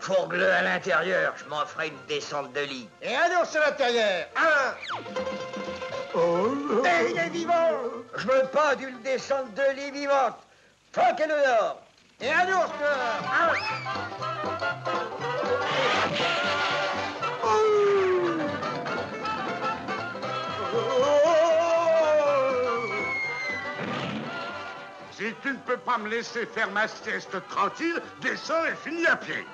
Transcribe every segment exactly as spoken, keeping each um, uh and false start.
Fourgue-le à l'intérieur, je m'en ferai une descente de lit. Et un ours à l'intérieur. Un. Oh. Et il est vivant. Je veux pas d'une descente de lit vivante. Franquez-le dehors. Et un ours dehors. Un. Si tu ne peux pas me laisser faire ma sieste tranquille, descends et finis à pied.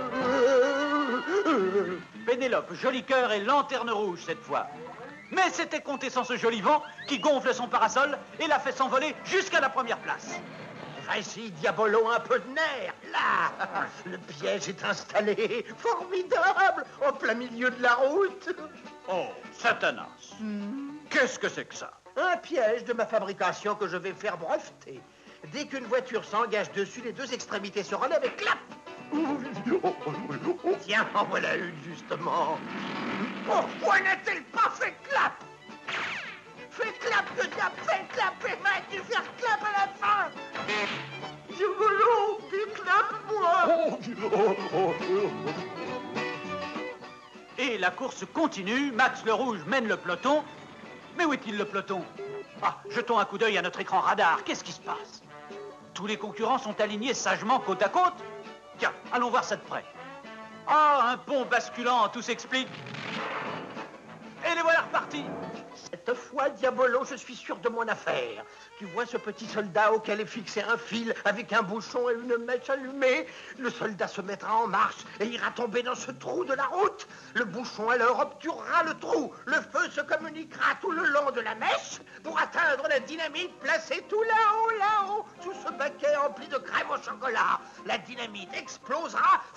Pénélope, joli cœur et lanterne rouge cette fois. Mais c'était compté sans ce joli vent qui gonfle son parasol et l'a fait s'envoler jusqu'à la première place. Vas-y, Diabolo, un peu de nerf. Là, le piège est installé. Formidable, en plein milieu de la route. Oh, Satanas. Hmm. Qu'est-ce que c'est que ça? Un piège de ma fabrication que je vais faire breveter. Dès qu'une voiture s'engage dessus, les deux extrémités se relèvent et clap. Tiens, en voilà une, justement. Pourquoi n'a-t-elle pas fait clap? Fais clap, que diable, fais clap, et vas-tu faire clap à la fin? Diabolo, déclape-moi. Et la course continue, Max le Rouge mène le peloton. Mais où est-il le peloton? Ah, jetons un coup d'œil à notre écran radar, qu'est-ce qui se passe? Tous les concurrents sont alignés sagement côte à côte. Tiens, allons voir ça de près. Ah, un pont basculant, tout s'explique. Et les voilà repartis. Cette fois, Diabolo, je suis sûr de mon affaire. Tu vois ce petit soldat auquel est fixé un fil avec un bouchon et une mèche allumée? Le soldat se mettra en marche et ira tomber dans ce trou de la route. Le bouchon alors obturera le trou. Le feu se communiquera tout le long de la mèche pour atteindre la dynamite placée tout là-haut, là-haut, sous ce baquet empli de crème au chocolat. La dynamite explosera.